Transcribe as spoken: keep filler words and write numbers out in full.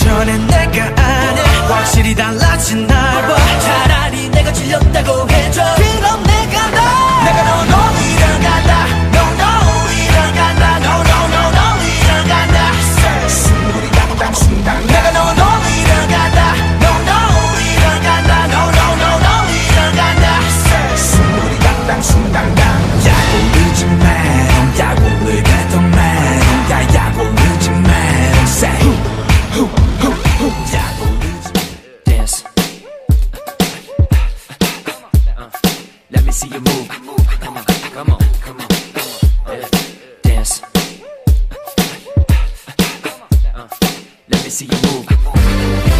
전에 내가 아냐 확실히 달라진 날 봐. 차라리 내가 질렸다고 해줘. 그럼 내가 너 내가 너 너희를 간다. No no 이를 간다. No no no no 이를 간다. 숨물이 당당 숭당 내가 너 너희를 간다. No no 이를 간다. No no no no 이를 간다. 숨물이 당당 숭당당 야구 늦지 마. 야구를 가도 마. 야 야구 늦지 마. Say 후 후 후 야구 늦지 Dance Let me see you move. Come on, come on, come on, come on. Dance. Uh, let me see you move.